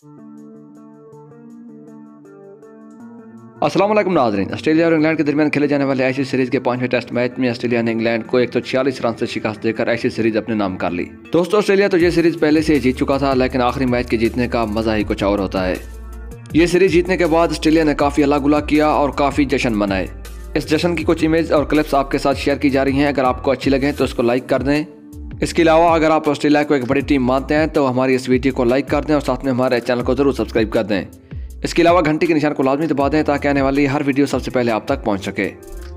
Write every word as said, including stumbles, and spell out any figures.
अस्सलाम वालेकुम नाज़रीन। ऑस्ट्रेलिया और इंग्लैंड के दरमियान खेले जाने वाले ऐसी सीरीज के पांचवें टेस्ट मैच में ऑस्ट्रेलिया ने इंग्लैंड को एक सौ छियालीस रन से शिकस्त देकर ऐसी सीरीज अपने नाम कर ली। दोस्तों, ऑस्ट्रेलिया तो ये सीरीज पहले से जीत चुका था, लेकिन आखिरी मैच के जीतने का मजा ही कुछ और होता है। ये सीरीज जीतने के बाद ऑस्ट्रेलिया ने काफी अल्लाह गुला किया और काफी जश्न मनाए। इस जश्न की कुछ इमेज और क्लिप्स आपके साथ शेयर की जा रही हैं। अगर आपको अच्छी लगे तो इसको लाइक कर दें। इसके अलावा अगर आप ऑस्ट्रेलिया को एक बड़ी टीम मानते हैं तो हमारी इस वीडियो को लाइक कर दें और साथ में हमारे चैनल को जरूर सब्सक्राइब कर दें। इसके अलावा घंटी के निशान को लाजमी दबा दें ताकि आने वाली हर वीडियो सबसे पहले आप तक पहुंच सके।